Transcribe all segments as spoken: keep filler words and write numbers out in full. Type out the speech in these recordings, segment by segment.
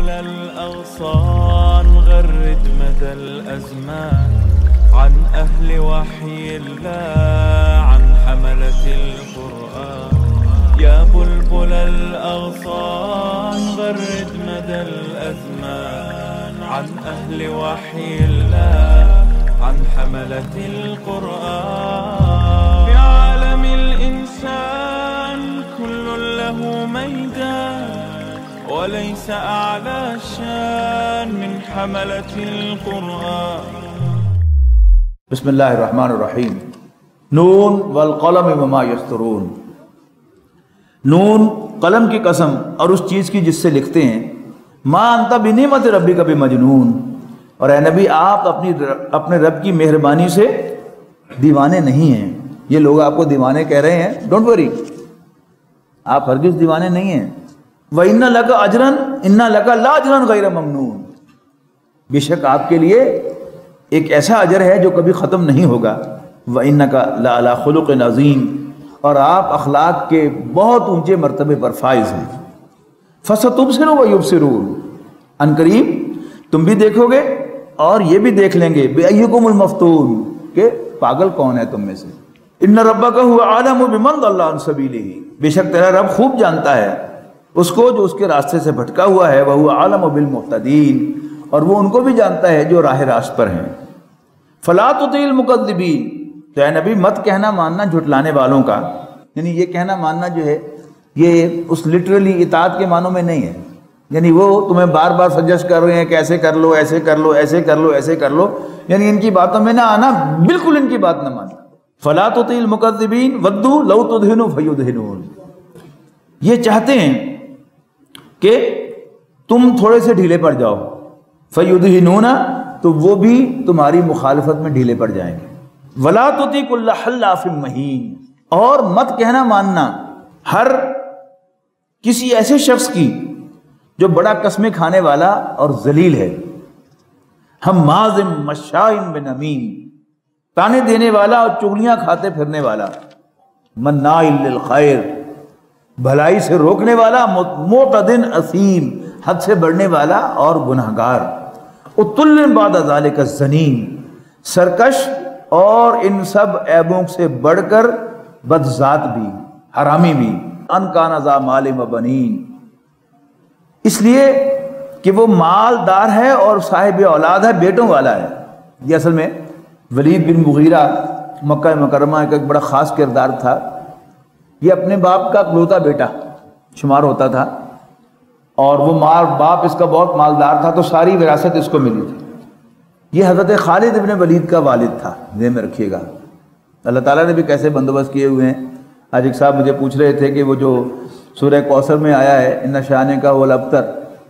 بلبل الأغصان غرد مدى الأزمان عن أهل وحي الله عن حملة القرآن. يا بلبل الأغصان غرد مدى الأزمان عن أهل وحي الله عن حملة القرآن. في عالم الإنسان كل له ميدان وليس أعلى شان من حملة القرآن. بسم اللہ الرحمن الرحیم. نون والقلم وما یسطرون. نون قلم کی قسم اور اس چیز کی جس سے لکھتے ہیں. ما انت بنعمت ربک بمجنون. اور اے نبی آپ اپنی اپنے رب کی مہربانی سے دیوانے نہیں ہیں. یہ لوگ آپ کو دیوانے کہہ رہے ہیں، ڈونٹ وری، آپ ہرگز دیوانے نہیں ہیں. وَإِنَّ لَكَ أَجْرًا إِنَّ لَكَ لَأَجْرًا غَيْرَ مَمْنُونٍ. بے شک آپ کے لیے ایک ایسا اجر ہے جو کبھی ختم نہیں ہوگا. وَإِنَّكَ لَعَلَىٰ خُلُقٍ عَظِيمٍ. اور آپ اخلاق کے بہت اونچے مرتبے پر فائز ہیں. فَسَتُبْصِرُ وَيُبْصِرُونَ. ان قریب تم بھی دیکھو گے اور یہ بھی دیکھ لیں گے. بِأَيُّكُمُ الْمَفْتُونُ، کہ پاگل کون ہے تم میں سے. إِنَّ رَبَّكَ هُوَ أَعْلَمُ بِمَنْ ضَلَّ عَنْ سَبِيلِهِ. بے شک تیرا رب خوب جانتا ہے اس کو جو اس کے راستے سے بھٹکا ہوا ہے. وَهُوَ أَعْلَمُ بِالْمُهْتَدِينَ. اور وہ ان کو بھی جانتا ہے جو راہ راست پر ہیں. فَلَا تُطِعِ الْمُكَذِّبِينَ. تو اے نبی مت کہنا ماننا جھٹلانے والوں کا. یعنی یہ کہنا ماننا جو ہے یہ اس لٹرلی اطاعت کے معنوں میں نہیں ہے. یعنی وہ تمہیں بار بار سجیسٹ کر رہے ہیں کہ ایسے کر لو ایسے کر لو ایسے کر لو ایسے کر لو، یعنی ان کی باتوں میں نہ آنا، بالکل ان کی بات نہ ماننا. فَلَا تُطِعِ الْمُكَذِّبِينَ وَدُّوا لَوْ تُدْهِنُ فَيُدْهِنُونَ. یہ چاہتے ہیں کہ تم تھوڑے سے ڈھیلے پڑ جاؤ. فَيُدْهِنُونَ. تو وہ بھی تمہاری مخالفت میں ڈھیلے پڑ جائیں گے. وَلَا تُطِعْ كُلَّ حَلَّافٍ مَّهِينٍ. اور مت کہنا ماننا ہر کسی ایسے شخص کی جو بڑا قسمیں کھانے والا اور ذلیل ہے. حماز مشاء بنمیم. تانے دینے والا اور چغلیاں کھاتے پھرنے والا. مناع للخیر. بھلائی سے روکنے والا. معتد اثیم. حد سے بڑھنے والا اور گناہگار. عتل بعد ذلک زنیم. سرکش اور ان سب عیبوں سے بڑھ کر بدذات بھی، حرامی بھی. ان کان ذا مال و بنین. اس لیے کہ وہ مالدار ہے اور صاحب اولاد ہے، بیٹوں والا ہے. یہ اصل میں ولید بن مغیرہ مکہ مکرمہ کا ایک بڑا خاص کردار تھا. یہ اپنے باپ کا اکلوتا بیٹا شمار ہوتا تھا اور وہ مال باپ اس کا بہت مالدار تھا تو ساری وراثت اس کو ملی تھی. یہ حضرت خالد ابن ولید کا والد تھا، ذہن میں رکھیے گا. اللہ تعالیٰ نے بھی کیسے بندوبست کیے ہوئے ہیں. آج ایک صاحب مجھے پوچھ رہے تھے کہ وہ جو سورہ کوثر میں آیا ہے ان شانے کا وہ الابتر،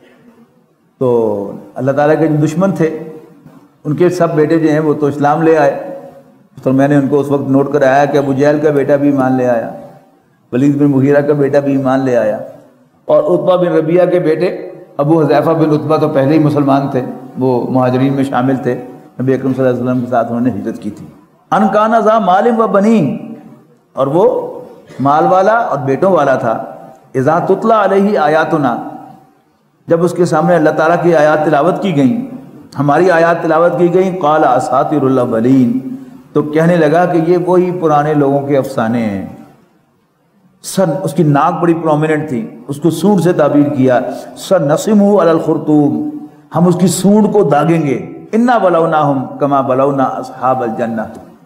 تو اللہ تعالیٰ کے جو دشمن تھے ان کے سب بیٹے جو ہیں وہ تو اسلام لے آئے. تو میں نے ان کو اس وقت نوٹ کرایا کہ ابو جہل کا بیٹا بھی ایمان لے آیا، ولید بن مغیرہ کا بیٹا بھی ایمان لے آیا، اور عتبہ بن ربیعہ کے بیٹے ابو حذیفہ بن عتبہ تو پہلے ہی مسلمان تھے، وہ مہاجرین میں شامل تھے، نبی اکرم صلی اللہ علیہ وسلم کے ساتھ انہوں نے ہجرت کی تھی. ان کان ذا مال و بنین. اور وہ مال والا اور بیٹوں والا تھا. اذا تتلی علیہ آیاتنا. جب اس کے سامنے اللہ تعالیٰ کی آیات تلاوت کی گئیں، ہماری آیات تلاوت کی گئیں، قال اساطیر الاولین. تو کہنے لگا کہ یہ وہی پرانے لوگوں کے افسانے ہیں. سر اس کی ناک بڑی پرومیننٹ تھی، اس کو سونڈ سے تعبیر کیا. سنسمہ علی الخرطوم. ہم اس کی سونڈ کو داغیں گے. انا بلوناہم کما بلونا اصحاب الجنہ.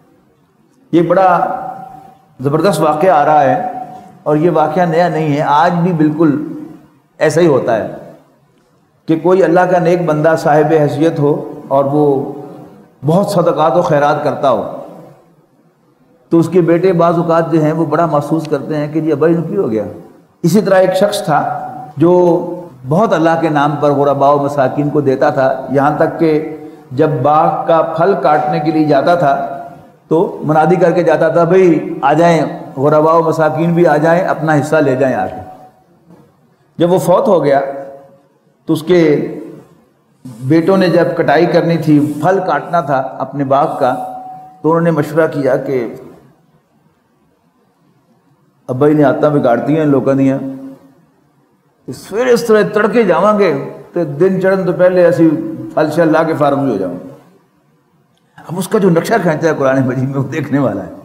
یہ بڑا زبردست واقعہ آ رہا ہے اور یہ واقعہ نیا نہیں ہے. آج بھی بالکل ایسا ہی ہوتا ہے کہ کوئی اللہ کا نیک بندہ صاحب حیثیت ہو اور وہ بہت صدقات و خیرات کرتا ہو تو اس کے بیٹے بعض اوقات جو ہیں وہ بڑا محسوس کرتے ہیں کہ جی ابا انہوں کی ہو گیا. اسی طرح ایک شخص تھا جو بہت اللہ کے نام پر غرباء و مساکین کو دیتا تھا، یہاں تک کہ جب باغ کا پھل کاٹنے کے لیے جاتا تھا تو منادی کر کے جاتا تھا، بھئی آ جائیں غرباء و مساکین بھی آ جائیں، اپنا حصہ لے جائیں آ کے. جب وہ فوت ہو گیا تو اس کے بیٹوں نے جب کٹائی کرنی تھی، پھل کاٹنا تھا اپنے باغ کا، تو انہوں نے مشورہ کیا کہ ابا ہی نے آتا بگاڑتی ہیں لوگوں دیا، سویرے اس طرح تڑکے جاواں گے تو دن چڑھن تو پہلے ایسی پھل شل لا کے فارغ ہو جاؤں. اب اس کا جو نقشہ کھینچا ہے قرآن مجید میں وہ دیکھنے والا ہے.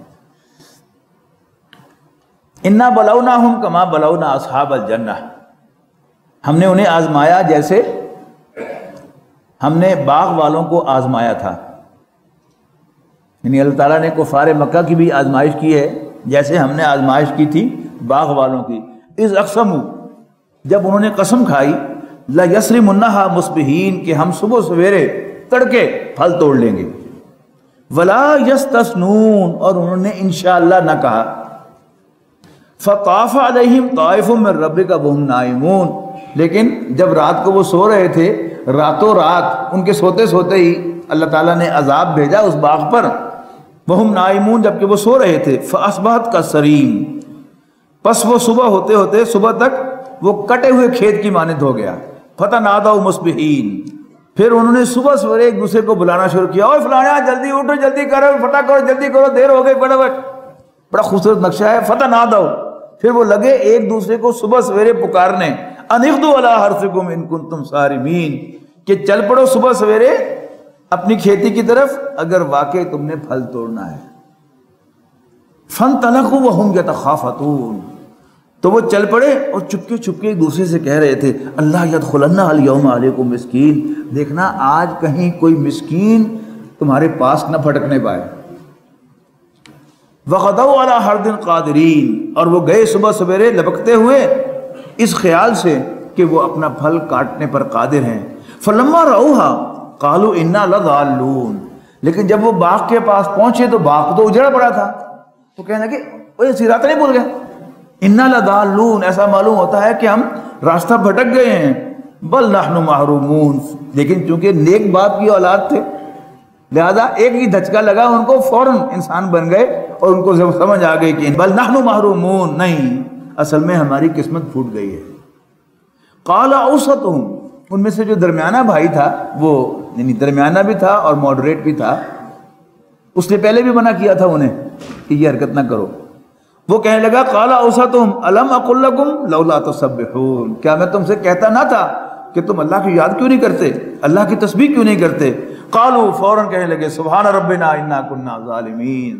انا بلوناہم کما بلونا اصحاب الجنہ، ہم نے انہیں آزمایا جیسے ہم نے باغ والوں کو آزمایا تھا. یعنی اللہ تعالیٰ نے کفار مکہ کی بھی آزمائش کی ہے جیسے ہم نے آزمائش کی تھی باغ والوں کی. اذ اقسموا، جب انہوں نے قسم کھائی، لَيَسْرِمُنَّهَا مُصْبِحِينَ کہ ہم صبح سویرے تڑکے پھل توڑ لیں گے. وَلَا يَسْتَثْنُونَ اور انہوں نے انشاءاللہ نہ کہا. فَطَافَ عَلَيْهِمْ طَائِفٌ مِّن رَّبِّكَ وَهُمْ نَائِمُونَ، لیکن جب رات کو وہ سو رہے تھے، راتوں رات ان کے سوتے سوتے ہی اللہ تعالیٰ نے عذاب بھیجا اس باغ پر. وَهُمْ نَائِمُونَ، جبکہ وہ سو رہے تھے. فَأَصْبَحَتْ كَالصَّرِيمِ، پس وہ صبح ہوتے ہوتے صبح تک وہ کٹے ہوئے کھیت کی مانند ہو گیا. فَتَنَادَوْا مُصْبِحِينَ، پھر انہوں نے صبح سویرے ایک دوسرے کو بلانا شروع کیا، اوے فلانا جلدی اٹھو، جلدی کرو، فٹا کرو، جلدی کرو، دیر ہو گئی. بڑا بڑا خوبصورت نقشہ ہے. فَتَنَادَوْا، پھر وہ لگے ایک دوسرے کو صبح سویرے پکارنے. أَنِ اغْدُوا عَلَىٰ حَرْثِكُمْ إِن كُنتُمْ صَارِمِينَ، کہ چل پڑو صبح سویرے اپنی کھیتی کی طرف اگر واقعی تم نے پھل توڑنا ہے. فَانْطَلَقُوا وَهُمْ يَتَخَافَتُونَ، تو وہ چل پڑے اور چپکے چپکے ایک دوسرے سے کہہ رہے تھے، اللہ يَدْخُلَنَّ الْيَوْمَ عَلَيْكُمْ مِسْكِينٌ، دیکھنا آج کہیں کوئی مسکین تمہارے پاس نہ پھٹکنے پائے. وَغَدَوْا عَلَىٰ حَرْدٍ قَادِرِينَ، اور وہ گئے صبح سویرے لبکتے ہوئے اس خیال سے کہ وہ اپنا پھل کاٹنے پر قادر ہیں. فَلَمَّا رَأَوْهَا قَالُوا إِنَّا لَضَالُّونَ، لیکن جب وہ باغ کے پاس پہنچے تو باغ تو اجڑا پڑا تھا، تو کہنے لگے اوہ سیرات نہیں بھول گئے. اِنَّا لَضَالُّونَ، ایسا معلوم ہوتا ہے کہ ہم راستہ بھٹک گئے ہیں. بل نحن محرومون، لیکن چونکہ نیک باپ کی اولاد تھے لہذا ایک ہی دھچکا لگا ان کو فوراً انسان بن گئے اور ان کو سمجھ آ گئی کہ بل نحن محرومون، نہیں اصل میں ہماری قسمت پھوٹ گئی ہے. قال اوسطہم، ان میں سے جو درمیانہ بھائی تھا، وہ یعنی درمیانہ بھی تھا اور ماڈریٹ بھی تھا، اس نے پہلے بھی منع کیا تھا انہیں کہ یہ حرکت نہ کرو. وہ کہنے لگا قال اوسطہم الم اقل لکم لولا تسبحون، کیا میں تم سے کہتا نہ تھا کہ تم اللہ کی یاد کیوں نہیں کرتے، اللہ کی تسبیح کیوں نہیں کرتے. قالوا، فوراً کہنے لگے سبحان ربنا انا کنا ظالمین،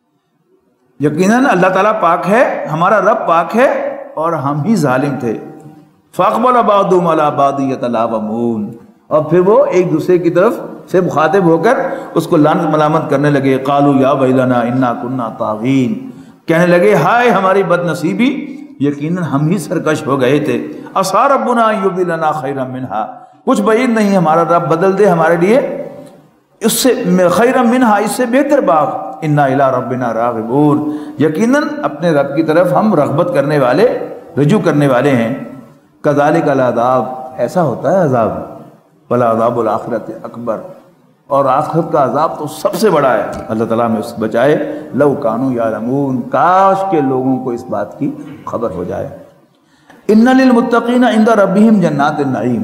یقیناً اللہ تعالیٰ پاک ہے، ہمارا رب پاک ہے اور ہم ہی ظالم تھے. فاقبل بعضهم على بعض يتلاومون، اور پھر وہ ایک دوسرے کی طرف سے مخاطب ہو کر اس کو لعنت ملامت کرنے لگے. قالوا یا ویلنا انا کنا طاغین، کہنے لگے ہائے ہماری بد نصیبی، یقیناً ہم ہی سرکش ہو گئے تھے. عسى ربنا ان يبدلنا خيرا منها، کچھ بعید نہیں ہمارا رب بدل دے ہمارے لیے اس سے خیرا منہا، اس سے بہتر باغ. انا الی ربنا راغبون، یقیناً اپنے رب کی طرف ہم رغبت کرنے والے، رجوع کرنے والے ہیں. کذالک العذاب، ایسا ہوتا ہے عذاب. ولعذاب الآخرۃ اکبر، اور آخرت کا عذاب تو سب سے بڑا ہے. اللہ تعالیٰ میں اس سے بچائے. لو کانوا یعلمون، کاش کے لوگوں کو اس بات کی خبر ہو جائے. ان للمتقین عند ربہم جنات النعیم،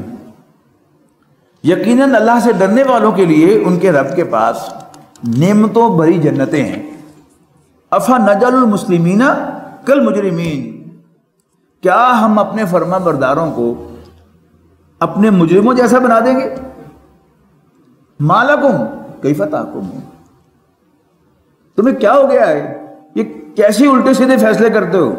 یقیناً اللہ سے ڈرنے والوں کے لیے ان کے رب کے پاس نعمتوں بھری جنتیں ہیں. افنجعل المسلمین کالمجرمین، کیا ہم اپنے فرما برداروں کو اپنے مجرموں جیسا بنا دیں گے. ما لکم کیف تحکمون، تمہیں کیا ہو گیا ہے، یہ کیسے الٹے سیدھے فیصلے کرتے ہو.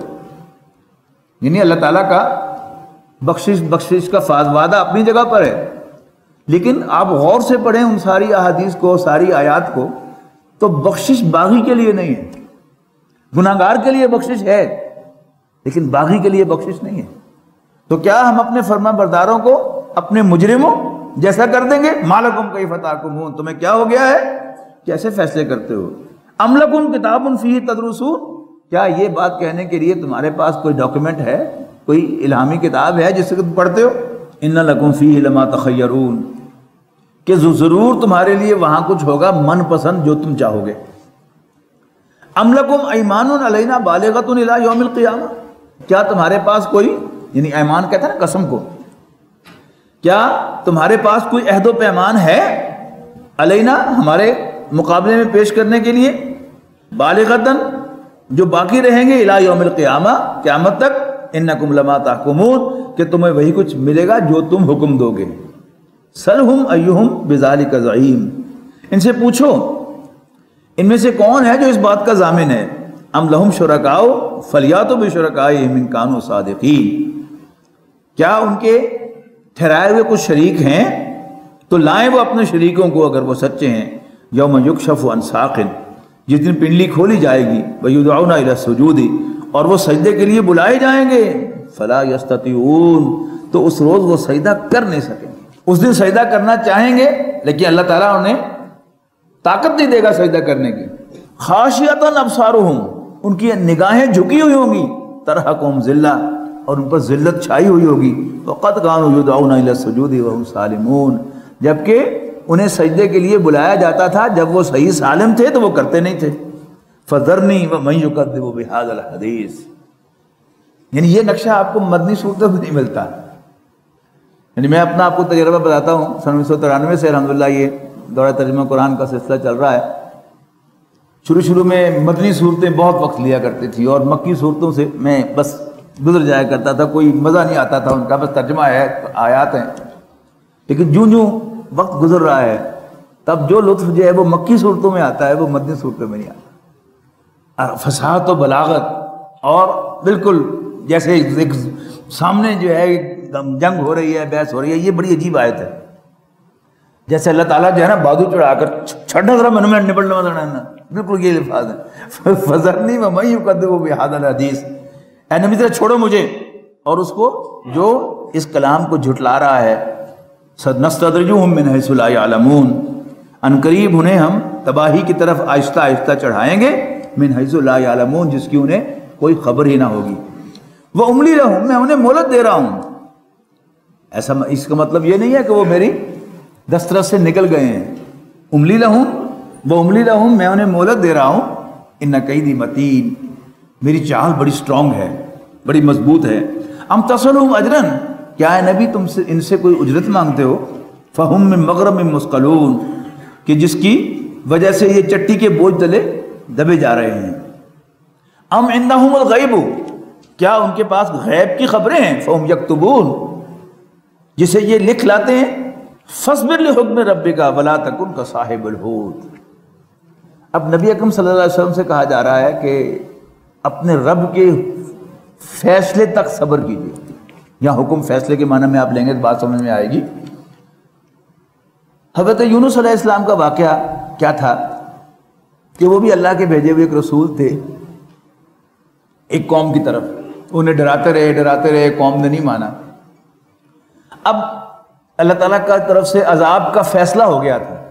یعنی اللہ تعالیٰ کا بخشش بخشش کا فاض وعدہ اپنی جگہ پر ہے، لیکن آپ غور سے پڑھیں ان ساری احادیث کو، ساری آیات کو، تو بخشش باغی کے لیے نہیں ہے. گناہگار کے لیے بخشش ہے لیکن باغی کے لیے بخشش نہیں ہے. تو کیا ہم اپنے فرما برداروں کو اپنے مجرموں جیسا کر دیں گے. ما لکم کیف تحکمون، تمہیں کیا ہو گیا ہے، کیسے فیصلے کرتے ہو. ام لکم کتاب فیہ تدرسون، کیا یہ بات کہنے کے لیے تمہارے پاس کوئی ڈاکیومنٹ ہے، کوئی الہامی کتاب ہے جس سے تم پڑھتے ہو. ان لکم فیہ لما تخیرون، کہ ضرور تمہارے لیے وہاں کچھ ہوگا من پسند جو تم چاہو گے. ام لکم ایمان علینا بالغۃ الی یوم القیامہ، کیا تمہارے پاس کوئی، یعنی ایمان کہتا ہے نا قسم کو، کیا تمہارے پاس کوئی عہد و پیمان ہے علینا ہمارے مقابلے میں پیش کرنے کے لیے، بالغتاً جو باقی رہیں گے الی یوم القیامہ، قیامت تک. انکم لما تحکمون کہ تمہیں وہی کچھ ملے گا جو تم حکم دو گے. سلہم ایہم بذالک زعیم، ان سے پوچھو ان میں سے کون ہے جو اس بات کا ضامن ہے. ام لہم شرکاء فلیاتوا بشرکائہم ان کانوا صادقین، کیا ان کے ٹھہرائے ہوئے کچھ شریک ہیں تو لائیں وہ اپنے شریکوں کو اگر وہ سچے ہیں. یوم یکشف عن ساق، جس دن پنڈلی کھولی جائے گی، ویدعون الی السجود، اور وہ سجدے کے لیے بلائے جائیں گے. فلا یستطیعون، تو اس روز وہ سجدہ کر نہیں سکیں گے. اس دن سجدہ کرنا چاہیں گے لیکن اللہ تعالیٰ انہیں طاقت نہیں دے گا سجدہ کرنے کی. خاشعۃ ابصارہم، ان کی نگاہیں جھکی ہوئی ہوں گی. ترہقہم ذلہ، اور ان پر ذلت چھائی ہوئی ہوگی. وقد کانوا یدعون الی السجود وہم سالمون، جبکہ انہیں سجدے کے لیے بلایا جاتا تھا جب وہ صحیح سالم تھے تو وہ کرتے نہیں تھے. فذرنی ومن یکذب بہذا الحدیث، یعنی یہ نقشہ آپ کو مدنی صورتوں میں نہیں ملتا. یعنی میں اپنا آپ کو تجربہ بتاتا ہوں. سن انیس سو ترانوے سے الحمدللہ یہ دورہ ترجمہ قرآن کا سلسلہ چل رہا ہے. شروع شروع میں مدنی صورتیں بہت وقت لیا کرتی تھی اور مکی صورتوں سے میں بس گزر جایا کرتا تھا، کوئی مزہ نہیں آتا تھا ان کا، بس ترجمہ ہے آیات ہیں. لیکن جوں جوں وقت گزر رہا ہے تب جو لطف جو ہے وہ مکی صورتوں میں آتا ہے وہ مدنی صورتوں میں نہیں آتا. فصاحت و بلاغت، اور بالکل جیسے ایک سامنے جو ہے جنگ ہو رہی ہے، بحث ہو رہی ہے. یہ بڑی عجیب آیت ہے. جیسے اللہ تعالیٰ جو ہے نا بازو چڑھا کر چھٹا ذرا من میں نبڑ لما، بالکل یہ الفاظ ہیں. فذرنی ومن یکذب بہذا الحدیث، اے نبی ذرا چھوڑو مجھے اور اس کو جو اس کلام کو جھٹلا رہا ہے. سنستدرجہم من حیث لا یعلمون، ان قریب انہیں ہم تباہی کی طرف آہستہ آہستہ چڑھائیں گے. من حیث لا یعلمون، جس کی انہیں کوئی خبر ہی نہ ہوگی. وہ املی لہم، میں انہیں مہلت دے رہا ہوں. ایسا اس کا مطلب یہ نہیں ہے کہ وہ میری دسترس سے نکل گئے ہیں. املی لہم، وہ املی لہم، میں انہیں مہلت دے رہا ہوں. ان کیدی متین، میری چال بڑی سٹرونگ ہے، بڑی مضبوط ہے. ام تصلہم اجرا، کیا ہے نبی تم سے ان سے کوئی اجرت مانگتے ہو؟ فہم من مغرم مثقلون، کہ جس کی وجہ سے یہ چٹی کے بوجھ تلے دبے جا رہے ہیں. ام عندہم الغیب، کیا ان کے پاس غیب کی خبریں ہیں؟ فہم یکتبون، جسے یہ لکھ لاتے ہیں. فاصبر لحکم ربک ولا تکن کصاحب الحوت. اب نبی اکرم صلی اللہ علیہ وسلم سے کہا جا رہا ہے کہ اپنے رب کے فیصلے تک صبر کیجیے. یا حکم فیصلے کے معنی میں آپ لیں گے تو بات سمجھ میں آئے گی. حضرت یونس علیہ السلام کا واقعہ کیا تھا کہ وہ بھی اللہ کے بھیجے ہوئے ایک رسول تھے ایک قوم کی طرف. انہیں ڈراتے رہے ڈراتے رہے قوم نے نہیں مانا. اب اللہ تعالیٰ کا طرف سے عذاب کا فیصلہ ہو گیا تھا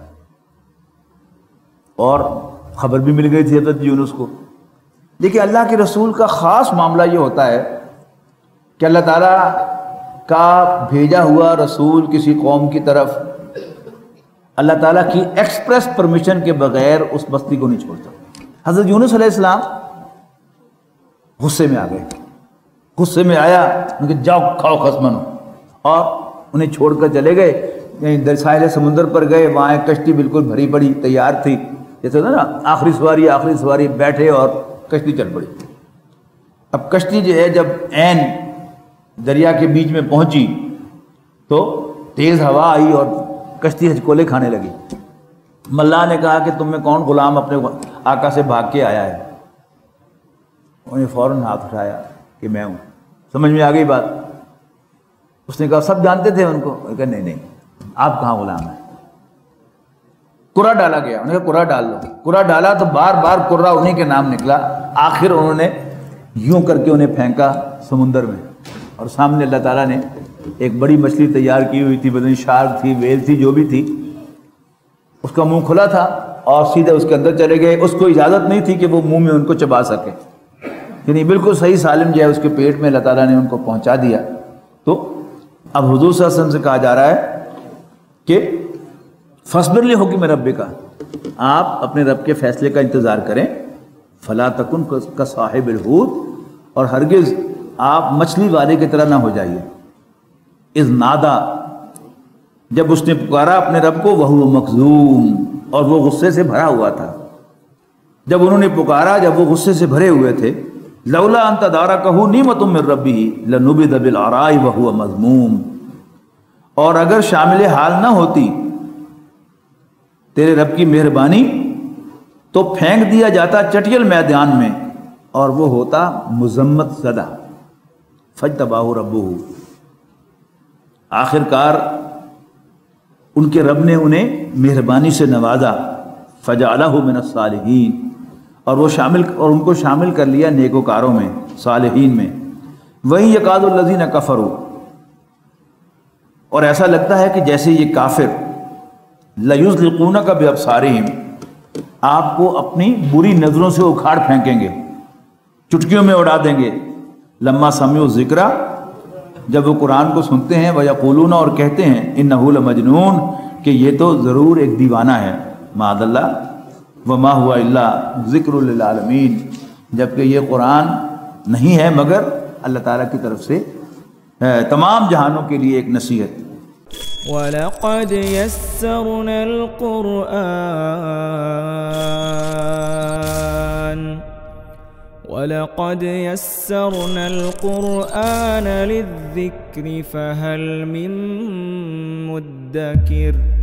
اور خبر بھی مل گئی تھی حضرت یونس کو. لیکن اللہ کے رسول کا خاص معاملہ یہ ہوتا ہے کہ اللہ تعالیٰ کا بھیجا ہوا رسول کسی قوم کی طرف اللہ تعالیٰ کی ایکسپریس پرمیشن کے بغیر اس بستی کو نہیں چھوڑتا. حضرت یونس علیہ السلام غصے میں آ گئے. غصے میں آیا کہ جاؤ کھاؤ خصمن، اور انہیں چھوڑ کر چلے گئے. ساحل سمندر پر گئے، وہاں ایک کشتی بالکل بھری پڑی تیار تھی. جیسے ہوتا نا آخری سواری آخری سواری، بیٹھے اور کشتی چل پڑی. اب کشتی جو ہے جب عین دریا کے بیچ میں پہنچی تو تیز ہوا آئی اور کشتی ہچکولے کھانے لگی. ملا نے کہا کہ تم میں کون غلام اپنے آقا سے بھاگ کے آیا ہے؟ انہیں فوراً ہاتھ اٹھایا کہ میں ہوں. سمجھ میں آ گئی بات. اس نے کہا سب جانتے تھے ان کو؟ کہا نہیں نہیں، آپ کہاں غلام ہیں. قرہ ڈالا گیا. انہوں نے کہا قرہ ڈال لو. قرہ ڈالا تو بار بار قرہ انہیں کے نام نکلا. آخر انہوں نے یوں کر کے انہیں پھینکا سمندر میں، اور سامنے اللہ تعالیٰ نے ایک بڑی مچھلی تیار کی ہوئی تھی، بدن شارک تھی، ویل تھی، جو بھی تھی. اس کا منہ کھلا تھا اور سیدھے اس کے اندر چلے گئے. اس کو اجازت نہیں تھی کہ وہ منہ میں ان کو چبا سکے. یعنی بالکل صحیح سالم جو ہے اس کے پیٹ میں اللہ تعالیٰ نے ان کو پہنچا دیا. تو اب حضور صلی اللہ علیہ وسلم سے کہا جا رہا ہے کہ فاصبر لحکم ربک، آپ اپنے رب کے فیصلے کا انتظار کریں. فلا تکن کصاحب الحوت، اور ہرگز آپ مچھلی والے کی طرح نہ ہو جائیے. اذ نادا، جب اس نے پکارا اپنے رب کو، وہو مکظوم، اور وہ غصے سے بھرا ہوا تھا. جب انہوں نے پکارا، جب وہ غصے سے بھرے ہوئے تھے، لولا ان تدارکہ نعمت من ربہ لنبذ بالعراء وہو مذموم، اور اگر شامل حال نہ ہوتی تیرے رب کی مہربانی تو پھینک دیا جاتا چٹیل میدان میں اور وہ ہوتا مذمت زدہ۔ فاجتباہ ربہ، آخر کار ان کے رب نے انہیں مہربانی سے نوازا، فجعلہ من الصالحین، اور وہ شامل اور ان کو شامل کر لیا نیکوکاروں میں، صالحین میں۔ وَإِن يَكَادُ الَّذِينَ كَفَرُوا، اور ایسا لگتا ہے کہ جیسے یہ کافر لَيُزْلِقُونَكَ بِأَبْصَارِهِمْ، آپ کو اپنی بری نظروں سے اکھاڑ پھینکیں گے، چٹکیوں میں اڑا دیں گے۔ لما سمعوا الذکر، جب وہ قرآن کو سنتے ہیں، وَيَقُولُونَ، اور کہتے ہیں، إِنَّهُ لَمَجْنُونَ، کہ یہ تو ضرور ایک دیوانہ ہے، معاذ اللہ، وَمَا هُوَ إِلَّا ذِكْرٌ لِّلْعَالَمِينَ، جبکہ یہ قرآن نہیں ہے مگر اللہ تعالیٰ کی طرف سے تمام جہانوں کے لیے ایک نصیحت۔ وَلَقَدْ يَسَّرْنَا الْقُرْآنَ وَلَقَدْ يَسَّرْنَا الْقُرْآنَ لِلذِّكْرِ فَهَلْ مِن مُّدَّكِرٍ